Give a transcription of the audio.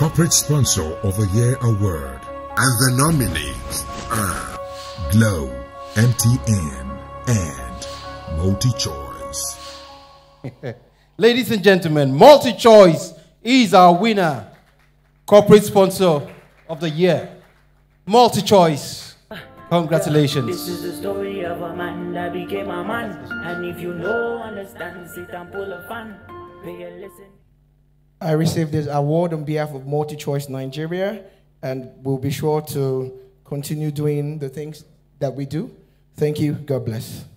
Corporate Sponsor of the Year Award. And the nominees are Glow, MTN, and MultiChoice. Ladies and gentlemen, MultiChoice is our winner. Corporate Sponsor of the Year. MultiChoice. Congratulations. This is the story of a man that became a man. And if you know, understand, sit and pull a fan. Pay a listen. I received this award on behalf of MultiChoice Nigeria, and we'll be sure to continue doing the things that we do. Thank you. God bless.